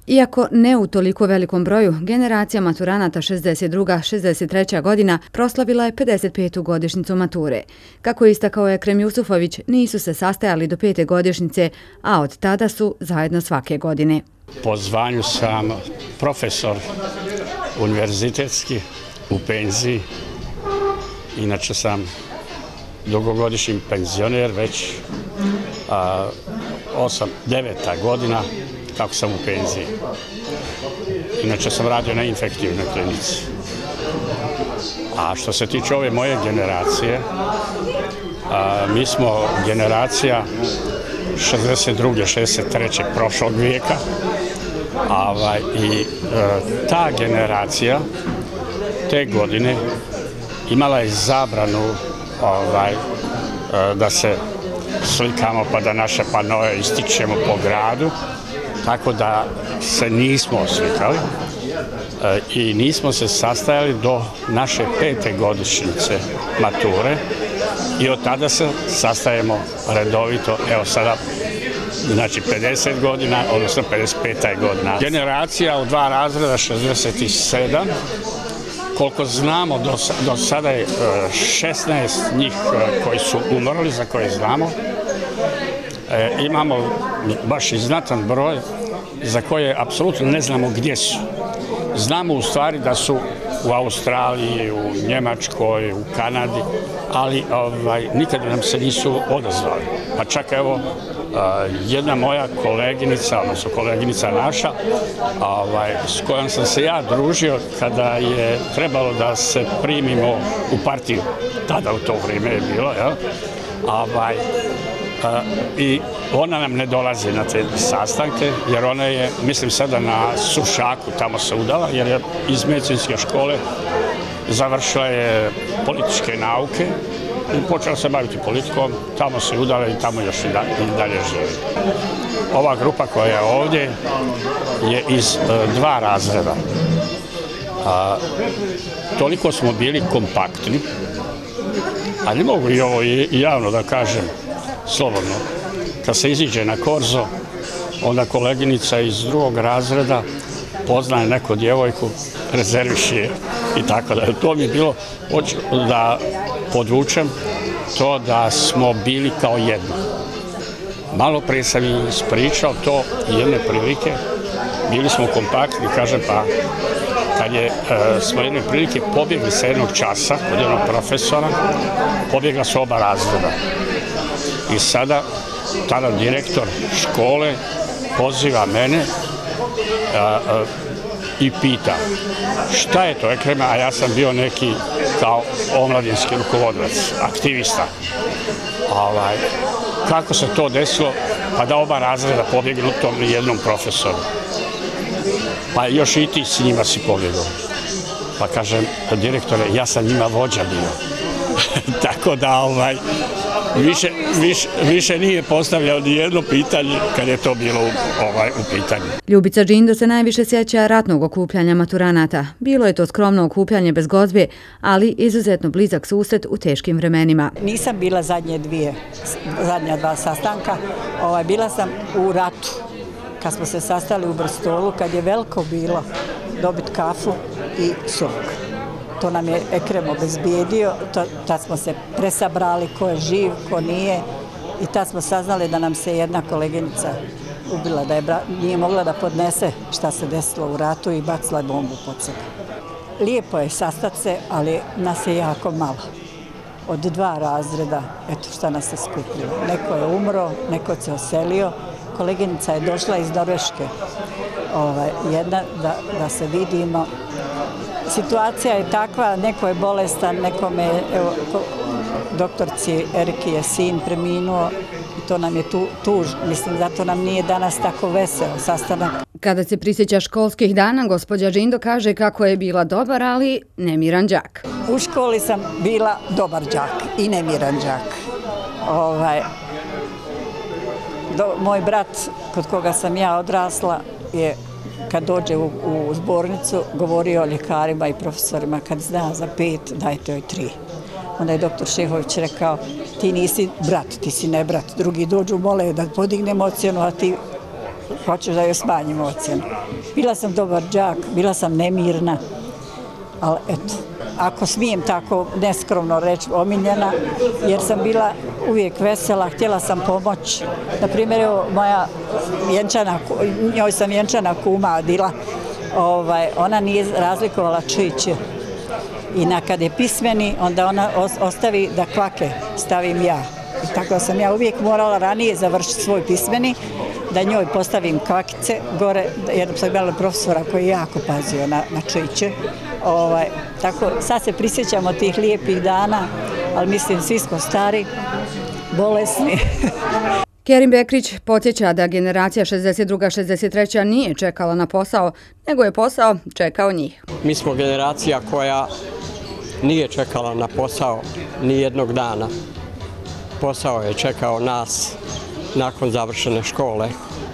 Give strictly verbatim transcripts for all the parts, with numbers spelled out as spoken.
Iako ne u toliko velikom broju, generacija maturanata šezdeset druga šezdeset treća godina proslavila je pedeset petu godišnjicu mature. Kako je istakao Ekrem Jusufović, nisu se sastajali do pete godišnjice, a od tada su zajedno svake godine. Po zvanju sam profesor univerzitetski u penziji. Inače sam dugogodišnji penzioner, već a, osam, deveta godina kako sam u penziji. Inače sam radio na infektivnoj klinici. A što se tiče ove moje generacije, a, mi smo generacija šezdeset druge šezdeset treće prošlog vijeka. A, I e, ta generacija te godine imala je zabranu ovaj, da se slikamo pa da naše panoje ističemo po gradu, tako da se nismo slikali i nismo se sastajali do naše pete godišnjice mature i od tada se sastajemo redovito, evo sada, znači pedeset godina, odnosno pedeset peta godina. Generacija u dva razreda šezdeset sedam, koliko znamo, do, do sada je šesnaest njih koji su umrli, za koje znamo. E, imamo baš i znatan broj za koje apsolutno ne znamo gdje su. Znamo u stvari da su u Australiji, u Njemačkoj, u Kanadi, ali ovaj, nikada nam se nisu odazvali. Pa čak evo, jedna moja koleginica, odnosno koleginica naša, ovaj, s kojom sam se ja družio kada je trebalo da se primimo u partiju, tada u to vrijeme je bilo, jel? Ovaj, a, i ona nam ne dolazi na te sastanke, jer ona je, mislim sada na Sušaku, tamo se udala, jer je iz medicinske škole završila je političke nauke i počela se baviti politikom, tamo se udala i tamo još i dalje živi. Ova grupa koja je ovdje je iz dva razreda. A, toliko smo bili kompaktni, ali mogu i ovo javno da kažem, slobodno. Kad se iziđe na korzo, onda koleginica iz drugog razreda poznaje neku djevojku, rezerviši je i tako da. To mi je bilo, hoću da podvučem to da smo bili kao jedno. Malo prije sam i ispričao to jedne prilike, bili smo kompaktni, kažem, pa kad je, e, smo jedne prilike pobjegli sa jednog časa kod jednog profesora, pobjegla su oba razreda. I sada, tada direktor škole poziva mene a, a, i pita šta je to, Ekrema, a ja sam bio neki kao omladinski rukovodilac, aktivista. Ovaj, kako se to desilo, pa da oba razreda pobjegnu tom jednom profesoru. Pa još i ti s njima si pobjegao. Pa kažem, direktore, ja sam njima vođa bio. Tako da ovaj, više, više, više nije postavljao ni jedno pitanje kad je to bilo ovaj, u pitanju. Ljubica Džindo se najviše sjeća ratnog okupljanja maturanata. Bilo je to skromno okupljanje bez gozbe, ali izuzetno blizak susret u teškim vremenima. Nisam bila zadnje dvije, zadnja dva sastanka, ovaj, bila sam u ratu. Kad smo se sastali u Brstolu, kad je veliko bilo dobiti kafu i sok. To nam je Ekrem obezbijedio, tad smo se presabrali ko je živ, ko nije i tad smo saznali da nam se jedna koleginica ubila, da je nije mogla da podnese šta se desilo u ratu i bacila je bombu pod sebe. Lijepo je sastati se, ali nas je jako malo. Od dva razreda, eto šta nas se skupilo. Neko je umro, neko se oselio, koleginica je došla iz Norveške, ovaj, jedna da, da se vidimo. Situacija je takva, neko je bolestan, nekome, evo, doktorci Eriki je sin preminuo i to nam je tu, tuž, mislim, zato nam nije danas tako veseo sastanak. Kada se prisjeća školskih dana, gospođa Džindo kaže kako je bila dobar, ali nemiran đak. U školi sam bila dobar đak i nemiran đak. Ovaj, do, moj brat, kod koga sam ja odrasla, je kad dođe u, u zbornicu, govorio o ljekarima i profesorima, kad zna za pet, dajte joj tri. Onda je doktor Šehović rekao, ti nisi brat, ti si ne brat. Drugi dođu, mole da podignemo ocjenu, a ti hoćeš da joj smanjim ocjenu. Bila sam dobar đak, bila sam nemirna, ali eto, ako smijem tako neskromno reći, omiljena, jer sam bila uvijek vesela, htjela sam pomoć. Naprimjer, evo, moja vjenčana, njoj sam vjenčana kuma Adila, ovaj, ona nije razlikovala čiće. I na kad je pismeni, onda ona ostavi da kvake stavim ja. I tako sam ja uvijek morala ranije završiti svoj pismeni, da njoj postavim kvakice gore, jer sam imala profesora koji je jako pazio na, na čiće. Ovaj, tako, sad se prisjećamo tih lijepih dana, ali mislim svi smo stari, bolesni. Kerim Bekrić podsjeća da generacija šezdeset druga šezdeset treća nije čekala na posao, nego je posao čekao njih. Mi smo generacija koja nije čekala na posao ni jednog dana. Posao je čekao nas nakon završene škole.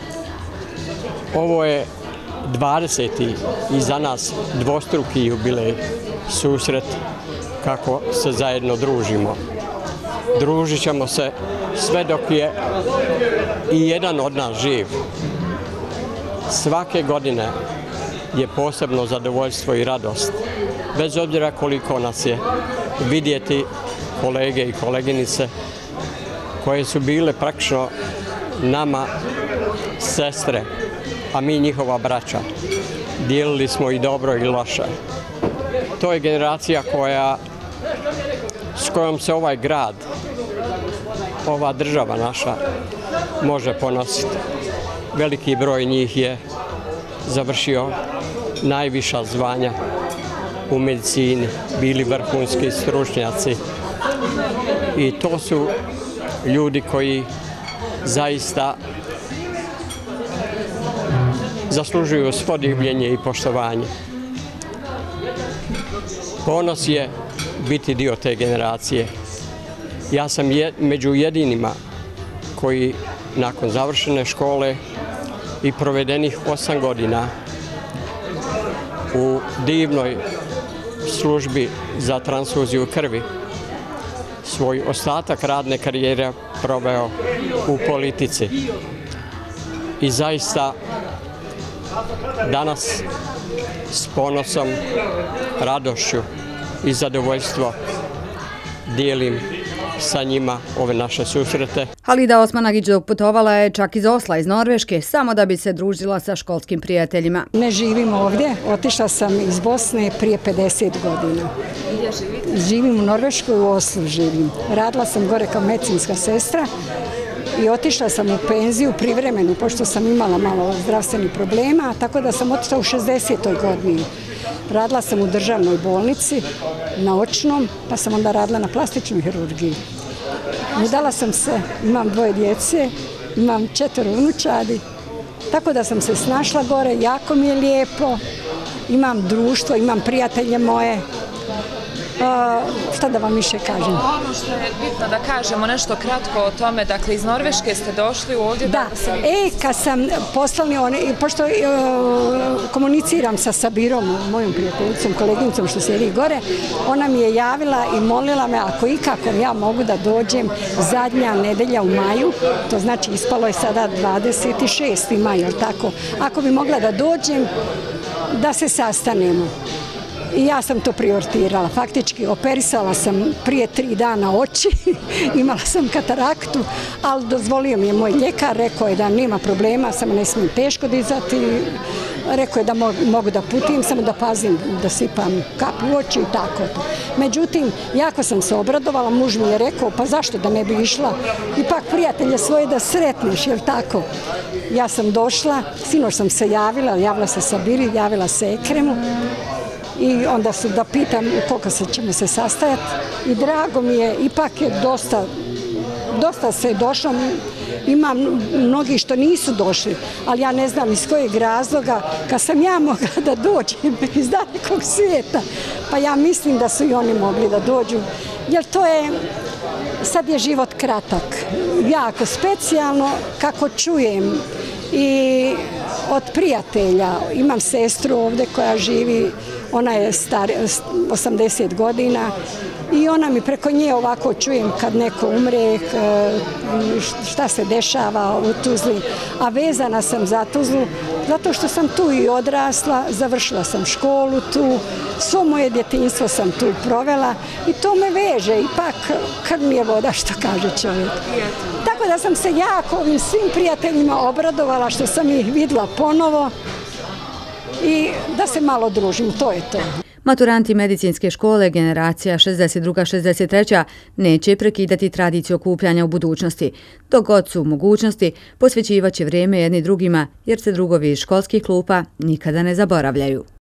Ovo je dvadeseti i za nas dvostruki jubilej, susret kako se zajedno družimo. Družit ćemo se sve dok je i jedan od nas živ. Svake godine je posebno zadovoljstvo i radost, bez obzira koliko nas je, vidjeti kolege i koleginice koje su bile praktično nama sestre, a mi njihova braća. Dijelili smo i dobro i loše. To je generacija koja, s kojom se ovaj grad, ova država naša može ponositi. Veliki broj njih je završio najviša zvanja u medicini, bili vrhunski stručnjaci. I to su ljudi koji zaista zaslužuju svo divljenje i poštovanje. Ponos je biti dio te generacije. Ja sam je, među jedinima koji nakon završene škole i provedenih osam godina u divnoj službi za transfuziju krvi svoj ostatak radne karijere proveo u politici. I zaista danas s ponosom, radošću i zadovoljstvo dijelim sa njima ove naše susrete. Halida Osmanagić doputovala je čak iz Osla, iz Norveške, samo da bi se družila sa školskim prijateljima. Ne živim ovdje, otišla sam iz Bosne prije pedeset godina. Gdje živite? Živim u Norveškoj, u Oslu živim. Radila sam gore kao medicinska sestra i otišla sam u penziju privremenu, pošto sam imala malo zdravstvenih problema, tako da sam otišla u šezdesetoj godini. Radila sam u državnoj bolnici, na očnom, pa sam onda radila na plastičnoj hirurgiji. Udala sam se, imam dvoje djece, imam četvero unučadi, tako da sam se snašla gore, jako mi je lijepo, imam društvo, imam prijatelje moje. Uh, šta da vam više kažem? Ono što je bitno da kažemo nešto kratko o tome, dakle iz Norveške ste došli ovdje da, da se... E, kad sam poslali, one, pošto uh, komuniciram sa Sabirom, mojom prijateljicom, koleginicom što sjedi gore, ona mi je javila i molila me ako ikako ja mogu da dođem zadnja nedelja u maju, to znači ispalo je sada dvadeset šesti maj, jel tako? Ako bi mogla da dođem, da se sastanemo. I ja sam to prioritirala. Faktički operisala sam prije tri dana oči, imala sam kataraktu, ali dozvolio mi je moj ljekar, rekao je da nema problema, samo ne smijem teško dizati, rekao je da mogu da putim, samo da pazim da sipam kap u oči i tako. Međutim, jako sam se obradovala, muž mi je rekao, pa zašto da ne bi išla, ipak prijatelje svoje da sretneš, jer tako. Ja sam došla, sinoć sam se javila, javila se Sabiri, javila se Ekremu, i onda su da pitam koliko se ćemo se sastajati i drago mi je, ipak je dosta, dosta se došlo, ima mnogi što nisu došli, ali ja ne znam iz kojeg razloga, kad sam ja mogla da dođem iz dalekog svijeta, pa ja mislim da su i oni mogli da dođu, jer to je, sad je život kratak, jako specijalno, kako čujem i od prijatelja, imam sestru ovdje koja živi, ona je star, osamdeset godina, i ona mi preko nje ovako čujem kad neko umre, šta se dešava u Tuzli, a vezana sam za Tuzlu zato što sam tu i odrasla, završila sam školu tu, svo moje djetinjstvo sam tu provela i to me veže, ipak kad mi je voda, što kaže čovjek. Tako da sam se jako ovim svim prijateljima obradovala što sam ih vidjela ponovo i da se malo družim, to je to. Maturanti medicinske škole generacija šezdeset druga šezdeset treća neće prekidati tradiciju okupljanja u budućnosti. Dok god su u mogućnosti, posvećivaće vrijeme jedni drugima jer se drugovi iz školskih klupa nikada ne zaboravljaju.